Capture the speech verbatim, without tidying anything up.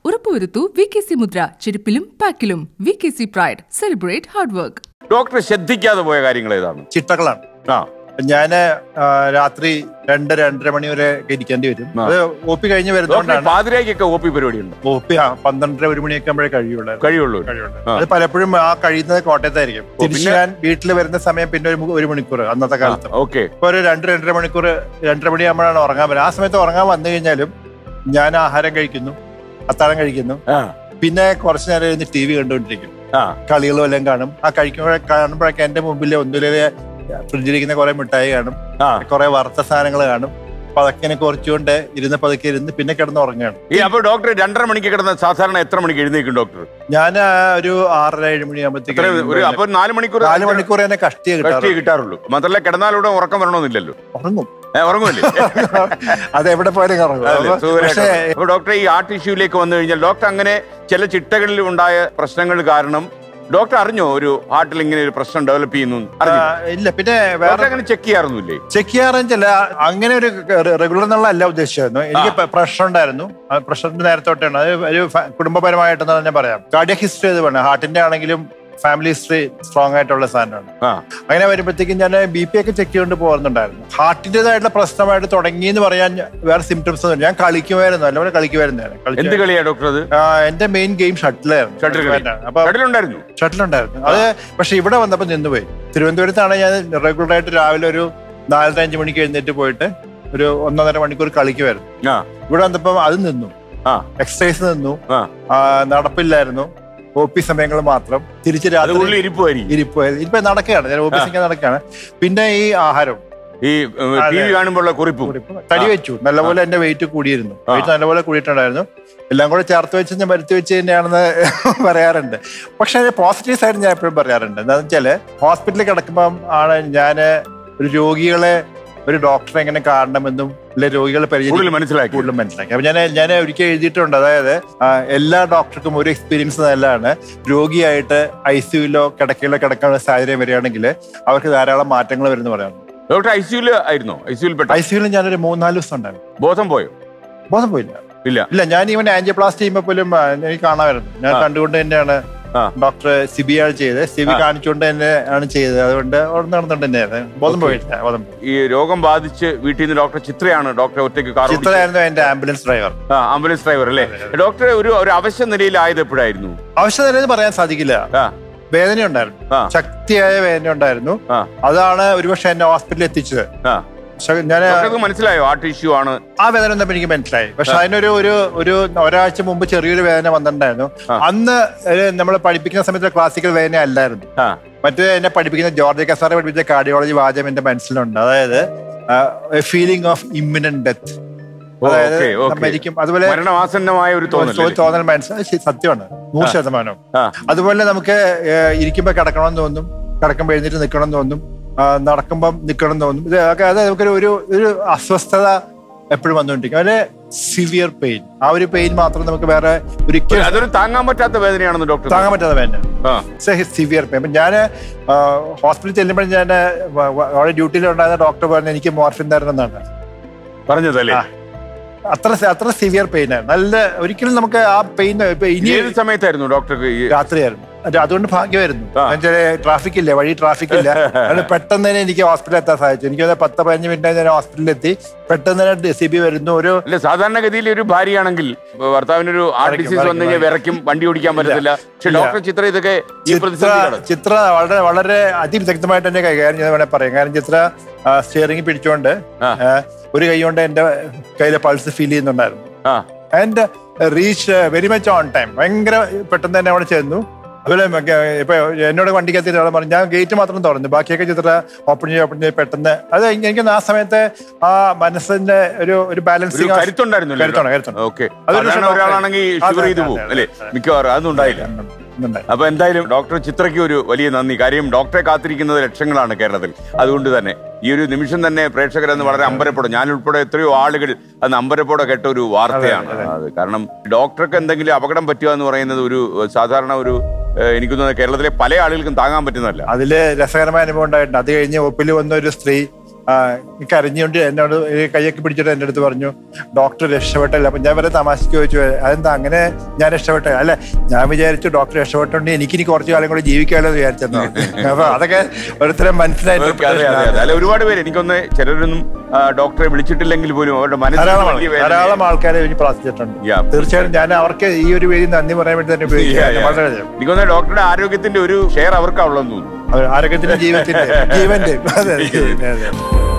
ഉറപ്പുവരുത്തൂ V K C മുദ്ര ചെരുപ്പിലും പാക്കിലും. V K C pride, celebrate hard work. Doctor ശ്രദ്ധിക്കാതെ പോയ കാര്യങ്ങൾ ഏതാണ്? ചിട്ടകളാണ്. ആ ഞാന് രാത്രി രണ്ട് രണ്ടര മണി വരെ ഇരിക്കേണ്ടി വരും. അത് ഒ പി കഴിഞ്ഞ് വരുന്നതുകൊണ്ടാണ്. പാതിരയ്ക്കൊക്കെ ഒ പി പരിപാടി ഉണ്ട്. ഒ പി ആ പന്ത്രണ്ടര ഒരു മണിയൊക്കെ ആകുമ്പോഴേ കഴിയുള്ളൂ കഴിയുള്ളൂ കഴിയുള്ളൂ അത് പലപ്പോഴും ആ കഴിയുന്നത് കോട്ടയത്തായിരിക്കും. തിരിച്ച് ഞാൻ വീട്ടിൽ വരുന്ന സമയം പിന്നെ ഒരു ഒരു മണിക്കൂർ അന്നത്തെ കാലത്ത്. ഓക്കെ. ഇപ്പൊ ഒരു രണ്ട് രണ്ടര മണിക്കൂർ രണ്ടര മണിയാകുമ്പോഴാണ് ഉറങ്ങാൻ പറ്റുക. ആ സമയത്ത് ഉറങ്ങാൻ വന്നു കഴിഞ്ഞാലും ഞാൻ ആഹാരം കഴിക്കുന്നു, അത്താഴം കഴിക്കുന്നു, പിന്നെ കുറച്ചു നേരം ഇരുന്ന് ടി വി കണ്ടുകൊണ്ടിരിക്കും. കളികളും എല്ലാം കാണും. ആ കഴിക്കുമ്പോഴേ കാണുമ്പോഴൊക്കെ എന്റെ മുമ്പിൽ ഒന്നിലെ ഫ്രിഡ്ജിലിരിക്കുന്ന കുറെ മിഠായി കാണും, കുറെ വറുത്ത സാധനങ്ങൾ കാണും. അപ്പൊ അതൊക്കെ കുറച്ചുകൊണ്ട് ഇരുന്ന് പതുക്കെ ഇരുന്ന് പിന്നെ കിടന്ന് ഉറങ്ങുകയാണ്. അപ്പൊ ഡോക്ടർ രണ്ടര മണിക്ക് കിടന്ന സാധാരണ എത്ര മണിക്ക് എഴുന്നേക്കും ഡോക്ടർ? ഞാൻ ഒരു ആറര ഏഴ് മണിയാകുമ്പോഴത്തേക്ക് അപ്പൊ നാല് മണിക്കൂർ നാല് മണിക്കൂർ തന്നെ കഷ്ടിയെ കിട്ടാറുള്ളൂ. മാത്രമല്ല കിടന്നാലൂടെ ഉറക്കം വരണമെന്നില്ലല്ലോ. ഉറങ്ങും ഉറങ്ങുമല്ലേ? അതെവിടെ പോയാലും ഉറങ്ങും. ഡോക്ടർ ഈ ഹാർട്ട് ഇഷ്യൂലേക്ക് വന്നു കഴിഞ്ഞാൽ ഡോക്ടർ അങ്ങനെ ചില ചിട്ടകളിൽ ഉണ്ടായ പ്രശ്നങ്ങൾ കാരണം ഡോക്ടർ അറിഞ്ഞോ ഒരു ഹാർട്ടിൽ ഇങ്ങനെ ഒരു പ്രശ്നം ഡെവലപ്പ് ചെയ്യുന്നു? ഇല്ല. പിന്നെ വേറെ അങ്ങനെ ചെക്ക് ചെയ്യാറൊന്നുമില്ലേ? ചെക്ക് ചെയ്യാറില്ല. അങ്ങനെ ഒരു റെഗുലർ എന്നുള്ള അല്ല ഉദ്ദേശിച്ചായിരുന്നു. എനിക്ക് പ്രഷർ ഉണ്ടായിരുന്നു. പ്രഷറിന്റെ നേരത്തോട്ടാണ്. അത് ഒരു കുടുംബപരമായിട്ടെന്ന് തന്നെ പറയാം. കാർഡിയക് ഹിസ്റ്ററി അത് വേണം. ഹാർട്ടിന്റെ ആണെങ്കിലും ഫാമിലി ഹിസ്റ്ററി സ്ട്രോങ് ആയിട്ടുള്ള സാധനമാണ്. അങ്ങനെ വരുമ്പോഴത്തേക്കും ഞാൻ ബി പി ഒക്കെ ചെക്ക് ചെയ്തുകൊണ്ട് പോകുന്നുണ്ടായിരുന്നു. ഹാർട്ടിന്റേതായിട്ടുള്ള പ്രശ്നമായിട്ട് തുടങ്ങി എന്ന് പറയാൻ വേറെ സിംറ്റംസ് ഒന്നും. ഞാൻ കളിക്കുമായിരുന്നു, നല്ലപോലെ കളിക്കുമായിരുന്നു. എന്ത് കളിയാ ഡോക്ടർ? അത് എന്റെ മെയിൻ ഗെയിം ഷട്ടിലായിരുന്നു. അപ്പൊ ഷട്ടിലുണ്ടായിരുന്നു അത്. പക്ഷെ ഇവിടെ വന്നപ്പോ നിന്നുപോയി. തിരുവനന്തപുരത്താണ് ഞാൻ റെഗുലർ ആയിട്ട് രാവിലെ ഒരു നാലര അഞ്ചു മണിക്ക് എഴുന്നേറ്റ് പോയിട്ട് ഒരു ഒന്നൊന്നര മണിക്കൂർ കളിക്കുമായിരുന്നു. ഇവിടെ വന്നപ്പോ അത് നിന്നു. എക്സസൈസ് നിന്നു, നടപ്പില്ലായിരുന്നു. ഒ പി സമയങ്ങൾ മാത്രം. തിരിച്ച് രാത്രി ഇരിപ്പായിരുന്നു. ഇപ്പൊ നടക്കുകയാണ്, ഞാൻ ഓഫീസിൽ നടക്കുകയാണ്. പിന്നെ ഈ ആഹാരം, ഈ കാണുമ്പോഴുള്ള കുറിപ്പ് തടി വെച്ചു. നല്ലപോലെ എന്റെ വെയിറ്റ് കൂടിയിരുന്നു. വെയിറ്റ് നല്ലപോലെ കൂടിയിട്ടുണ്ടായിരുന്നു. എല്ലാം കൂടെ ചേർത്ത് വെച്ച് ഞാൻ വരുത്തി വെച്ച് തന്നെയാണെന്ന് പറയാറുണ്ട്. പക്ഷെ അതിന്റെ പോസിറ്റീവ് സൈഡ് ഞാൻ എപ്പോഴും പറയാറുണ്ട്. എന്താണെന്ന് വെച്ചാല് ഹോസ്പിറ്റലിൽ കിടക്കുമ്പം ആണ് ഞാൻ ഒരു രോഗികളെ ഒരു ഡോക്ടറെ എങ്ങനെ കാണണമെന്നും അല്ലെ രോഗികളെ പരിചയം മനസ്സിലാക്കി കൂടുതൽ മനസ്സിലാക്കി. അപ്പൊ ഞാൻ ഞാൻ ഒരിക്കൽ എഴുതിയിട്ടുണ്ട്. അതായത് എല്ലാ ഡോക്ടർക്കും ഒരു എക്സ്പീരിയൻസ് നല്ലതാണ്. രോഗിയായിട്ട് ഐ സിയുലോ കിടക്കയിലോ കിടക്കാനുള്ള സാഹചര്യം വരികയാണെങ്കിൽ അവർക്ക് ധാരാളം മാറ്റങ്ങൾ വരുന്നു പറയാം. ഡോക്ടർ ഐ സിയുല് ആയിരുന്നോ? ഐ സിയുൽ ഐ സിയുൽ ഞാനൊരു മൂന്നാല് ദിവസം ഉണ്ടായിരുന്നു. ബോധം പോയോ? ബോധം പോയില്ല. ഇല്ല ഇല്ല ഞാൻ ഇവൻ ആൻജിയോപ്ലാസ്റ്റി ചെയ്യുമ്പോൾ പോലും എനിക്ക് കാണാമായിരുന്നു. ഞാൻ കണ്ടുകൊണ്ട് തന്നെയാണ് ഡോക്ടർ സിബിയാണ് ചെയ്തത്. സിബി കാണിച്ചുകൊണ്ട് തന്നെ ആണ് ചെയ്തത്. അതുകൊണ്ട് നടന്നുകൊണ്ട് തന്നെയായിരുന്നു. ബോധം പോയിട്ടില്ല. ബോധം ഈ രോഗം ബാധിച്ച് വീട്ടിൽ നിന്ന് ഡോക്ടർ ചിത്രയാണ് ഡോക്ടർ ഒറ്റയ്ക്ക് കാർ ചിത്രയായിരുന്നു എന്റെ ആംബുലൻസ് ഡ്രൈവർ. ആംബുലൻസ് ഡ്രൈവർ അല്ലേ? ഡോക്ടർ ഒരു ഒരു അവശ്യ നിലയിലായത് എപ്പോഴായിരുന്നു? അവശ്യ നിലയിൽ പറയാൻ സാധിക്കില്ല. വേദന ഉണ്ടായിരുന്നു, ശക്തിയായ വേദന ഉണ്ടായിരുന്നു. അതാണ് ഒരുപക്ഷെ എന്നെ ഹോസ്പിറ്റലിൽ എത്തിച്ചത്. ഞാൻ മനസ്സിലായോ ഹാർട്ട് ഇഷ്യൂ ആണ് ആ വേദന ഒന്നും എനിക്ക് മനസ്സിലായി. പക്ഷെ അതിനൊരു ഒരു ഒരു ഒരാഴ്ച മുമ്പ് ചെറിയൊരു വേദന വന്നിട്ടുണ്ടായിരുന്നു. അന്ന് നമ്മൾ പഠിപ്പിക്കുന്ന സമയത്ത് ക്ലാസിക്കൽ വേദന അല്ലായിരുന്നു. മറ്റേ എന്നെ പഠിപ്പിക്കുന്ന ജോർജ് കസാറെ പഠിപ്പിച്ച കാർഡിയോളജി വാചകം എന്റെ മനസ്സിലുണ്ട്. അതായത് ഫീലിംഗ് ഓഫ് ഇമ്മിനന്റ് ഡെത്ത്. അതായത് മരിക്കും. അതുപോലെ തോന്നൽ മനസ്സിലായി. സത്യമാണ്, നൂറ് ശതമാനം. അതുപോലെ നമുക്ക് ഇരിക്കുമ്പോ കിടക്കണമെന്ന് തോന്നും, കിടക്കുമ്പോ എഴുന്നേറ്റ് നിൽക്കണം തോന്നും, നടക്കുമ്പം നിൽക്കണം തോന്നും. ഇതൊക്കെ അതായത് നമുക്കൊരു ഒരു ഒരു അസ്വസ്ഥത എപ്പോഴും വന്നുകൊണ്ടിരിക്കും. അതിന് സിവിയർ പെയിൻ. ആ ഒരു പെയിൻ മാത്രം നമുക്ക് വേറെ ഒരിക്കലും അതൊരു താങ്ങാൻ പറ്റാത്ത വേദനയാണെന്ന് ഡോക്ടർ. താങ്ങാൻ പറ്റാത്ത വേദന, സിവിയർ പെയിൻ. അപ്പൊ ഞാൻ ഹോസ്പിറ്റലിൽ ചെല്ലുമ്പോഴും ഞാൻ അവിടെ ഡ്യൂട്ടിയിൽ ഉണ്ടായിരുന്ന ഡോക്ടർ പറഞ്ഞു എനിക്ക് മോർഫിൻ തരണമെന്നാണ് പറഞ്ഞതല്ലേ. അത്ര അത്ര സിവിയർ പെയിൻ ആയിരുന്നു. നല്ല ഒരിക്കലും നമുക്ക് ആ പെയിൻ ഇനി ഏത് സമയത്തായിരുന്നു ഡോക്ടർക്ക്? രാത്രിയായിരുന്നു. അതുകൊണ്ട് ഭാഗ്യമായിരുന്നു. ട്രാഫിക് ഇല്ല, വഴി ട്രാഫിക് ഇല്ല. അതുകൊണ്ട് പെട്ടെന്ന് തന്നെ എനിക്ക് ഹോസ്പിറ്റലിൽ എത്താൻ സാധിച്ചു. എനിക്ക് പത്ത് പതിനഞ്ച് മിനിറ്റ് ഞാൻ ഹോസ്പിറ്റലിൽ എത്തി. പെട്ടെന്ന് തന്നെ സി ബി വരുന്നു. ഒരു സാധാരണഗതിയിൽ ഒരു ഭാര്യയാണെങ്കിൽ ഭർത്താവിനൊരു ഹാർട്ട് ഡിസീസ് വന്നു കഴിഞ്ഞാൽ വിറയ്ക്കും, വണ്ടി ഓടിക്കാൻ പറ്റത്തില്ല. പക്ഷെ ഡോക്ടർ ചിത്ര ഇതൊക്കെ ചിത്ര വളരെ വളരെ അതിവിദഗ്ധമായിട്ട് തന്നെ കൈകാര്യം ചെയ്ത് വേണേൽ പറയാം. കാരണം ചിത്ര സ്റ്റിയറിംഗ് പിടിച്ചോണ്ട് ഒരു കൈ കൊണ്ട് എന്റെ കയ്യിലെ പൾസ് ഫീൽ ചെയ്യുന്നുണ്ടായിരുന്നു. And reach very much on time. ഭയങ്കര പെട്ടെന്ന് തന്നെ അവിടെ ചെന്നു. അതുപോലെ ഇപ്പൊ എന്നോട് വണ്ടിക്കകത്ത് അവിടെ പറഞ്ഞു ഞാൻ ഗേറ്റ് മാത്രം തുറന്നു, ബാക്കിയൊക്കെ ചിത്ര ഓപ്പൺ ചെയ്ത് ഓപ്പൺ ചെയ്ത് പെട്ടെന്ന്. അത് എനിക്ക് ആ സമയത്തെ ആ മനസ്സിന്റെ ഒരു ഒരു ബാലൻസിങ് കരുത്തുണ്ടായിരുന്നു. മിക്കവാറും അതൊന്നും ഉണ്ടായില്ല. അപ്പൊ എന്തായാലും ഡോക്ടർ ചിത്രയ്ക്ക് ഒരു വലിയ നന്ദി. കാര്യം ഡോക്ടറെ കാത്തിരിക്കുന്നത് ലക്ഷങ്ങളാണ് കേരളത്തിൽ. അതുകൊണ്ട് തന്നെ ഈ ഒരു നിമിഷം തന്നെ പ്രേക്ഷകരെന്ന് വളരെ അമ്പരപ്പെടും. ഞാൻ ഉൾപ്പെടെ എത്രയോ ആളുകൾ അന്ന് അമ്പരപ്പോടെ കേട്ട ഒരു വാർത്തയാണ് അത്. കാരണം ഡോക്ടർക്ക് എന്തെങ്കിലും അപകടം പറ്റുക എന്ന് പറയുന്നത് ഒരു സാധാരണ ഒരു എനിക്ക് തോന്നുന്നത് കേരളത്തിലെ പല ആളുകൾക്കും താങ്ങാൻ പറ്റുന്നതല്ല. അതില് രസകരമായ അനുഭവം ഉണ്ടായിട്ടുണ്ട്. അത് കഴിഞ്ഞ് ഒപ്പിൽ വന്ന ഒരു സ്ത്രീ കരഞ്ഞുകൊണ്ട് എന്നോട് കൈയൊക്കെ പിടിച്ചിട്ട് എൻ്റെ അടുത്ത് പറഞ്ഞു ഡോക്ടർ രക്ഷപ്പെട്ടല്ല. അപ്പൊ ഞാൻ വരെ തമാശക്ക് ചോദിച്ചു അതെന്താ അങ്ങനെ ഞാൻ രക്ഷപ്പെട്ട? അല്ല ഞാൻ വിചാരിച്ചു ഡോക്ടർ രക്ഷപ്പെട്ടുണ്ടെങ്കിൽ എനിക്ക് ഇനി കുറച്ചു കാലം കൂടെ ജീവിക്കാമല്ലോ എന്ന് വിചാരിച്ചെന്നു. അപ്പൊ അതൊക്കെ ഓരോരുത്തരം മനസ്സിലായിട്ട് ഒരുപാട് പേര് എനിക്കൊന്ന് ചിലരൊന്നും ഡോക്ടറെ വിളിച്ചിട്ടില്ലെങ്കിൽ പോലും അവരുടെ ധാരാളം ആൾക്കാരെ എനിക്ക് പ്രാർത്ഥിച്ചിട്ടുണ്ട്. തീർച്ചയായും ഞാൻ അവർക്ക് ഈ ഒരു വേദി നന്ദി പറയാൻ വേണ്ടി തന്നെ ഉപയോഗിക്കാം. എനിക്കൊന്ന് ഡോക്ടറുടെ ആരോഗ്യത്തിന്റെ ഒരു ഷെയർ അവർക്കാവുള്ളതെന്ന് തോന്നുന്നു. ആരോഗ്യത്തിന്റെ ജീവത്തിന്റെ ജീവന്റെ അതെ.